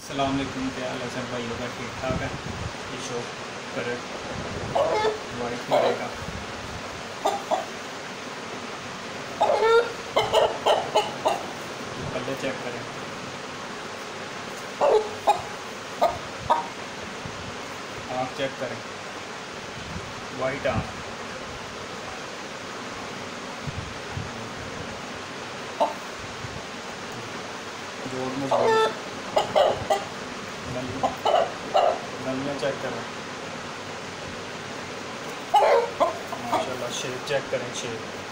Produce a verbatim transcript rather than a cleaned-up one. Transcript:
अस्सलाम वालेकुम, क्या हाल है सब भाइयों का? ठीक ठाक है। ये शौक पर वाइट मिलेगा। पल्ले चेक करें, आँख चेक करें, वाइट आँख। जोड़ मजबूत, नलियाँ चेक करें, माशाल्लाह। शेप चेक करें, शेप